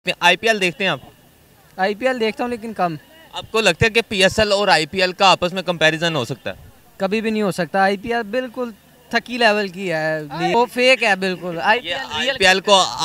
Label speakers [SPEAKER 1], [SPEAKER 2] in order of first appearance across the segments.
[SPEAKER 1] IPL देखते हैं आप?
[SPEAKER 2] आईपीएल देखता हूँ लेकिन कम।
[SPEAKER 1] आपको लगता है कि पीएसएल और आईपीएल का आपस में कंपैरिजन हो सकता है?
[SPEAKER 2] कभी भी नहीं हो सकता। आईपीएल बिल्कुल थकी लेवल की है, वो फेक है बिल्कुल।
[SPEAKER 1] आईपीएल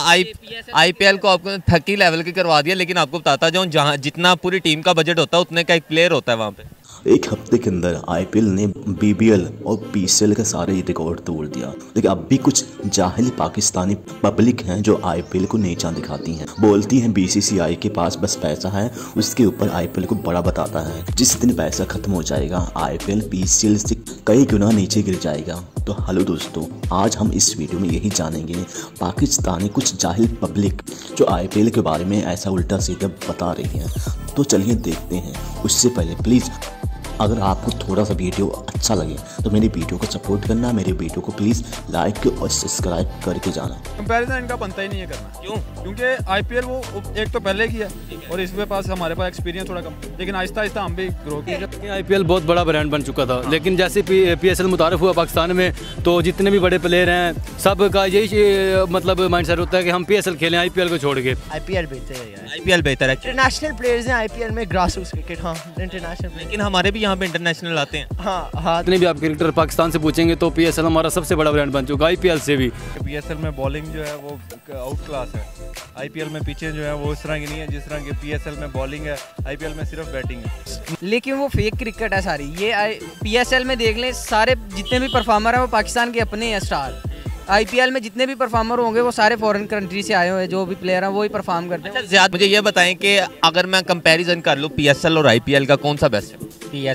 [SPEAKER 1] को आपको थकी लेवल की करवा दिया, लेकिन आपको बताता जाऊँ जहाँ जितना पूरी टीम का बजट होता है उतने का एक प्लेयर होता है वहाँ पे।
[SPEAKER 3] एक हफ्ते के अंदर आईपीएल ने बीबीएल और पीसीएल के सारे रिकॉर्ड तोड़ दिया, लेकिन अब भी कुछ जाहिल पाकिस्तानी पब्लिक हैं जो आईपीएल को नीचा दिखाती हैं। बोलती हैं बीसीसीआई के पास बस पैसा है, उसके ऊपर आईपीएल को बड़ा बताता है। जिस दिन पैसा खत्म हो जाएगा आईपीएल पीसीएल से कई गुना नीचे गिर जाएगा। तो हेलो दोस्तों, आज हम इस वीडियो में यही जानेंगे पाकिस्तानी कुछ जाहिल पब्लिक जो आईपीएल के बारे में ऐसा उल्टा सीधा बता रही है। तो चलिए देखते हैं। उससे पहले प्लीज़ अगर आपको थोड़ा सा वीडियो अच्छा लगे तो मेरी वीडियो को सपोर्ट करना, मेरे वीडियो को प्लीज़ लाइक और सब्सक्राइब करके जाना।
[SPEAKER 4] कंपैरिजन इनका बनता ही नहीं है करना।
[SPEAKER 1] क्यों?
[SPEAKER 4] क्योंकि आईपीएल वो एक तो पहले की है और इसके पास हमारे पास एक्सपीरियंस थोड़ा कम, लेकिन आहिस्ता आहिस्ता हम भी ग्रो किए।
[SPEAKER 5] आईपीएल बहुत बड़ा ब्रांड बन चुका था, लेकिन जैसे पीएसएल मुतारफ हुआ पाकिस्तान में, तो जितने भी बड़े प्लेयर हैं सब का यही मतलब माइंडसेट होता है कि हम पीएसएल खेलें आईपीएल को छोड़ के।
[SPEAKER 6] आईपीएल बेहतर है यार।
[SPEAKER 1] आईपीएल बेहतर है।
[SPEAKER 6] इंटरनेशनल प्लेयर्स हैं आईपीएल में, ग्रास रूट क्रिकेट। हाँ, इंटरनेशनल,
[SPEAKER 1] लेकिन हमारे भी यहाँ पे इंटरनेशनल आते हैं।
[SPEAKER 6] हाँ।
[SPEAKER 5] जितने भी आप क्रिकेटर पाकिस्तान से पूछेंगे तो पीएसएल हमारा सबसे बड़ा ब्रांड बन चुका है आईपीएल से भी।
[SPEAKER 4] पीएसएल में बॉलिंग जो है वो आउट क्लास है। आईपीएल में पिचें जो है वो इस तरह की नहीं है जिस तरह की पीएसएल में बॉलिंग है, आईपीएल में सिर्फ बैटिंग है।
[SPEAKER 2] लेकिन वो फेक क्रिकेट है सारी। ये पीएसएल में देख लें, सारे जितने भी परफॉर्मर हैं वो पाकिस्तान के अपने हैं स्टार। आईपीएल में जितने भी परफॉर्मर होंगे वो सारे फॉरेन कंट्री से आए हुए हैं, जो भी प्लेयर हैं वो ही परफॉर्म करते हैं।
[SPEAKER 1] अच्छा, मुझे ये बताएं कि अगर मैं कंपैरिजन कर लूँ पीएसएल और आईपीएल का, कौन सा बेस्ट है?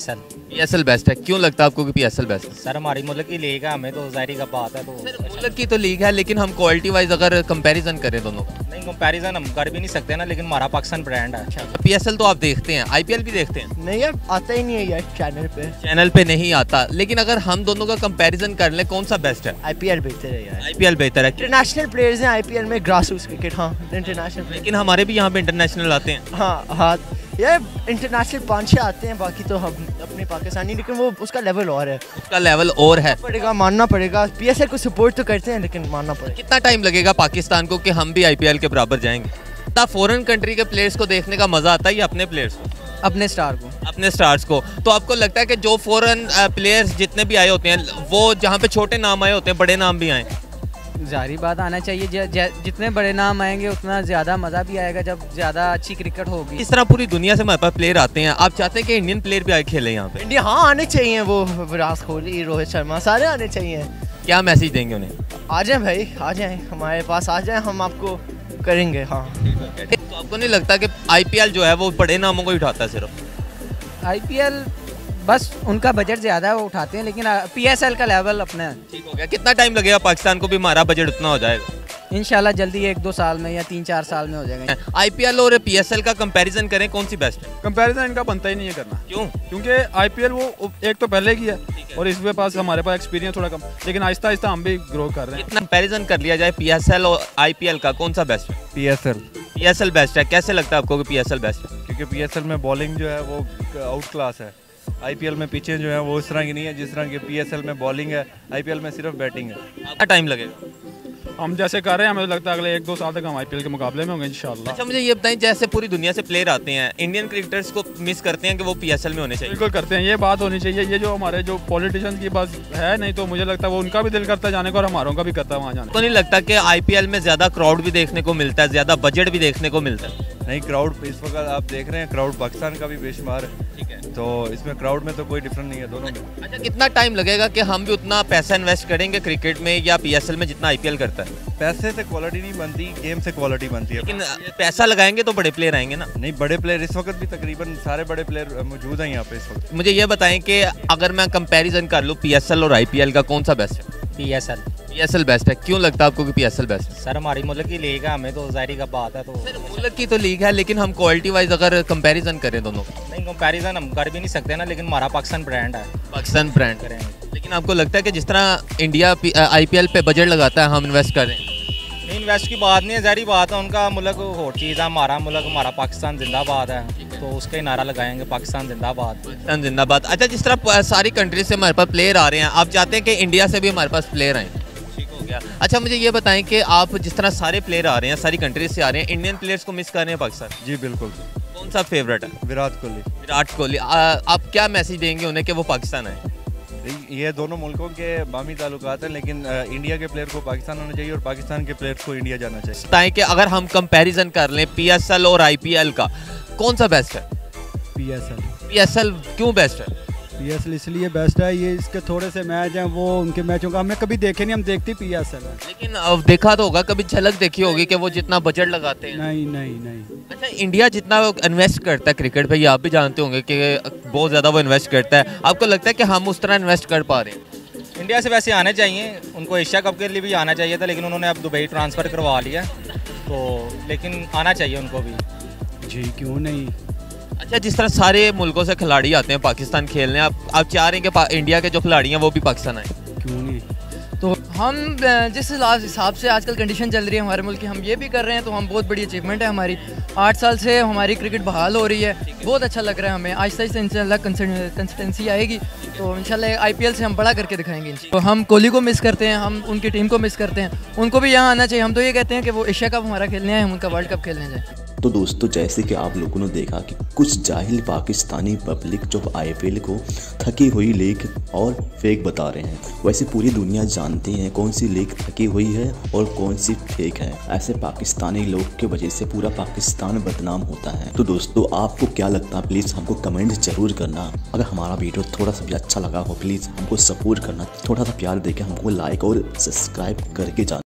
[SPEAKER 1] पीएसएल बेस्ट है। क्यों लगता है आपको कि पीएसएल बेस्ट है?
[SPEAKER 7] सर हमारी मुल्क की लीग है, हमें तो जाहिर का बात है। तो
[SPEAKER 1] मुल्क की तो लीग है, लेकिन हम क्वालिटी वाइज अगर कंपैरिजन करें दोनों का,
[SPEAKER 7] नहीं कंपैरिजन हम कर भी नहीं सकते ना, लेकिन हमारा पाकिस्तान ब्रांड है।
[SPEAKER 1] पीएसएल तो आप देखते हैं, आईपीएल भी देखते हैं?
[SPEAKER 6] नहीं यार, आता ही नहीं है यार
[SPEAKER 1] चैनल पे नहीं आता। लेकिन अगर हम दोनों का कंपैरिजन कर लें, कौन सा बेस्ट है?
[SPEAKER 6] आईपीएल बेहतर है यार।
[SPEAKER 1] आईपीएल बेहतर है।
[SPEAKER 6] इंटरनेशनल प्लेयर्स हैं आईपीएल में, ग्रास रूट क्रिकेट। हाँ, इंटरनेशनल,
[SPEAKER 1] लेकिन हमारे भी यहाँ पे इंटरनेशनल आते हैं।
[SPEAKER 6] हाँ यार, इंटरनेशनल 5-6 आते हैं, बाकी तो हम अपने पाकिस्तानी, लेकिन वो उसका लेवल और है।
[SPEAKER 1] उसका लेवल और है,
[SPEAKER 6] पड़ेगा, मानना पड़ेगा। पीएसएल को सपोर्ट तो करते हैं, लेकिन मानना पड़ेगा।
[SPEAKER 1] कितना टाइम लगेगा पाकिस्तान को कि हम भी आईपीएल के बराबर जाएंगे? इतना फॉरेन कंट्री के प्लेयर्स को देखने का मजा आता है या अपने प्लेयर्स को?
[SPEAKER 2] अपने स्टार को।
[SPEAKER 1] अपने स्टार्स को। तो आपको लगता है कि जो फॉरेन प्लेयर्स जितने भी आए होते हैं, वो जहाँ पे छोटे नाम आए होते हैं, बड़े नाम भी आए?
[SPEAKER 2] जाहिर बात आना चाहिए। जितने बड़े नाम आएंगे उतना ज़्यादा मज़ा भी आएगा, जब ज़्यादा अच्छी क्रिकेट होगी।
[SPEAKER 1] इस तरह पूरी दुनिया से हमारे पास प्लेयर आते हैं। आप चाहते हैं कि इंडियन प्लेयर भी आए खेले यहाँ पे?
[SPEAKER 6] इंडिया, हाँ आने चाहिए। वो विराट कोहली, रोहित शर्मा, सारे आने चाहिए।
[SPEAKER 1] क्या मैसेज देंगे उन्हें?
[SPEAKER 6] आ जाएं भाई, आ जाएं हमारे पास, आ जाएं, हम आपको करेंगे। हाँ,
[SPEAKER 1] तो आपको नहीं लगता कि आईपीएल जो है वो बड़े नामों को ही उठाता है सिर्फ?
[SPEAKER 2] आईपीएल बस उनका बजट ज़्यादा है, वो उठाते हैं, लेकिन पीएसएल का लेवल अपना
[SPEAKER 1] ठीक हो गया। कितना टाइम लगेगा पाकिस्तान को भी हमारा बजट उतना हो जाएगा?
[SPEAKER 2] इंशाल्लाह जल्दी 1-2 साल में या 3-4 साल में हो जाएगा।
[SPEAKER 1] आईपीएल और पीएसएल का कंपैरिजन करें, कौन सी बेस्ट है?
[SPEAKER 4] कंपैरिजन इनका बनता ही नहीं है करना।
[SPEAKER 1] क्यों?
[SPEAKER 4] क्योंकि आईपीएल वो एक तो पहले की है और इसके पास हमारे पास एक्सपीरियंस थोड़ा कम, लेकिन आहिस्ता आहिस्ता हम भी ग्रो कर रहे हैं।
[SPEAKER 1] इतना कंपैरिजन कर लिया जाए पीएसएल और आईपीएल का, कौन सा बेस्ट है?
[SPEAKER 4] पीएसएल
[SPEAKER 1] बेस्ट है। कैसे लगता है आपको कि पीएसएल बेस्ट है?
[SPEAKER 4] क्योंकि पीएसएल में बॉलिंग जो है वो आउट क्लास है। आईपीएल में पिचें जो है वो इस तरह की नहीं है जिस तरह की पीएसएल में बॉलिंग है, आईपीएल में सिर्फ बैटिंग है।
[SPEAKER 1] कितना टाइम लगेगा?
[SPEAKER 4] हम जैसे कर रहे हैं, हमें लगता है अगले 1-2 साल तक हम आईपीएल के मुकाबले में होंगे इंशाल्लाह।
[SPEAKER 1] अच्छा, मुझे ये बताएं, जैसे पूरी दुनिया से प्लेयर आते हैं, इंडियन क्रिकेटर्स को मिस करते हैं कि वो पीएसएल में होने चाहिए?
[SPEAKER 4] बिल्कुल करते हैं, ये बात होनी चाहिए। ये जो हमारे जो पॉलिटिशियंस की बात है, नहीं तो मुझे लगता है वो उनका भी दिल करता है जाने को और हमारों का भी करता है वहाँ जाने।
[SPEAKER 1] तो नहीं लगता कि आईपीएल में ज्यादा क्राउड भी देखने को मिलता है, ज्यादा बजट भी देखने को मिलता है?
[SPEAKER 4] नहीं, क्राउड इस वक्त आप देख रहे हैं, क्राउड पाकिस्तान का भी बेशुमार है।
[SPEAKER 1] ठीक है,
[SPEAKER 4] तो इसमें क्राउड में तो कोई डिफरेंस नहीं है दोनों में।
[SPEAKER 1] अच्छा, कितना टाइम लगेगा कि हम भी उतना पैसा इन्वेस्ट करेंगे क्रिकेट में या पीएसएल में जितना आईपीएल करता है?
[SPEAKER 4] पैसे से क्वालिटी नहीं बनती, गेम से क्वालिटी बनती है।
[SPEAKER 1] लेकिन पैसा लगाएंगे तो बड़े प्लेयर आएंगे ना?
[SPEAKER 4] नहीं, बड़े प्लेयर इस वक्त भी तकरीबन सारे बड़े प्लेयर मौजूद हैं यहाँ पे इस वक्त।
[SPEAKER 1] मुझे ये बताएं कि अगर मैं कंपैरिजन कर लूँ पीएसएल और आईपीएल का, कौन सा बेस्ट है? पीएसएल बेस्ट है। क्यों लगता है आपको कि पीएसएल बेस्ट है?
[SPEAKER 7] सर हमारी मुल्क की लीग है, हमें तो जाहिर का बात है। तो
[SPEAKER 1] मुल्क की तो लीग है, लेकिन हम क्वालिटी वाइज अगर कंपैरिजन करें दोनों का,
[SPEAKER 7] नहीं कंपैरिजन हम कर भी नहीं सकते ना, लेकिन हमारा पाकिस्तान ब्रांड है।
[SPEAKER 1] पाकिस्तान ब्रांड करेंगे। लेकिन आपको लगता है कि जिस तरह इंडिया आईपीएल पे बजट लगाता है, हम इन्वेस्ट करें?
[SPEAKER 7] इन्वेस्ट की बात नहीं है, जारी बात है, उनका मुल्क और चीज़ है, हमारा मुल्क, हमारा पाकिस्तान जिंदाबाद है, तो उसका ही नारा लगाएंगे, पाकिस्तान जिंदाबाद।
[SPEAKER 1] पाकिस्तान जिंदाबाद। अच्छा, जिस तरह सारी कंट्री से हमारे पास प्लेयर आ रहे हैं, आप चाहते हैं कि इंडिया से भी हमारे पास प्लेयर आए? ठीक हो गया। गया। अच्छा मुझे ये बताएं कि आप जिस तरह सारे प्लेयर आ रहे हैं, सारी कंट्रीज से आ रहे हैं, इंडियन प्लेयर्स को मिस कर रहे हैं पाकिस्तान?
[SPEAKER 4] जी बिल्कुल।
[SPEAKER 1] कौन सा फेवरेट है?
[SPEAKER 4] विराट कोहली।
[SPEAKER 1] विराट कोहली। आप क्या मैसेज देंगे उन्हें कि वो पाकिस्तान आए?
[SPEAKER 4] ये दोनों मुल्कों के बामी ताल्लुकात हैं, लेकिन इंडिया के प्लेयर को पाकिस्तान आना चाहिए और पाकिस्तान के प्लेयर को इंडिया जाना चाहिए।
[SPEAKER 1] बताएं कि अगर हम कंपैरिजन कर लें PSL और IPL का, कौन सा बेस्ट है? PSL क्यों बेस्ट है?
[SPEAKER 8] PSL इसलिए बेस्ट है, ये इसके थोड़े से मैच हैं वो उनके मैचों का हमने कभी देखे नहीं, हम देखते PSL है।
[SPEAKER 1] लेकिन अब देखा तो होगा, कभी झलक देखी होगी कि वो जितना बजट लगाते हैं।
[SPEAKER 8] नहीं।
[SPEAKER 1] अच्छा इंडिया जितना इन्वेस्ट करता है क्रिकेट पे, ये आप भी जानते होंगे कि बहुत ज़्यादा वो इन्वेस्ट करता है, आपको लगता है कि हम उस तरह इन्वेस्ट कर पा रहे हैं?
[SPEAKER 7] इंडिया से वैसे आने चाहिए, उनको एशिया कप के लिए भी आना चाहिए था, लेकिन उन्होंने अब दुबई ट्रांसफ़र करवा लिया, तो लेकिन आना चाहिए उनको भी।
[SPEAKER 8] जी क्यों नहीं।
[SPEAKER 1] अच्छा जिस तरह सारे मुल्कों से खिलाड़ी आते हैं पाकिस्तान खेलने, आप चाह रहे हैं कि इंडिया के जो खिलाड़ी हैं वो भी पाकिस्तान आए?
[SPEAKER 8] क्यों नहीं।
[SPEAKER 2] तो हम जिस हिसाब से आजकल कंडीशन चल रही है हमारे मुल्क की, हम ये भी कर रहे हैं, तो हम बहुत बड़ी अचीवमेंट है हमारी। 8 साल से हमारी क्रिकेट बहाल हो रही है, बहुत अच्छा लग रहा है हमें। आहिस्ता आहिस्ता इंशाल्लाह कंसिस्टेंसी आएगी, तो इंशाल्लाह IPL से हम बड़ा करके दिखाएंगे। तो हम कोहली को मिस करते हैं, हम उनकी टीम को मिस करते हैं, उनको भी यहाँ आना चाहिए। हम तो ये कहते हैं कि वो एशिया कप हमारा खेलने आए, हम उनका वर्ल्ड कप खेलने जाए।
[SPEAKER 3] तो दोस्तों जैसे कि आप लोगों ने देखा कि कुछ जाहिल पाकिस्तानी पब्लिक जो IPL को थकी हुई लीग और फेक बता रहे हैं, वैसे पूरी दुनिया जानती है कौन सी लीग थकी हुई है और कौन सी फेक है। ऐसे पाकिस्तानी लोग की वजह से पूरा पाकिस्तान बदनाम होता है। तो दोस्तों आपको क्या लगता है, प्लीज़ हमको कमेंट जरूर करना। अगर हमारा वीडियो थोड़ा सा भी अच्छा लगा हो, प्लीज़ हमको सपोर्ट करना, थोड़ा सा प्यार देके हमको लाइक और सब्सक्राइब करके जाना।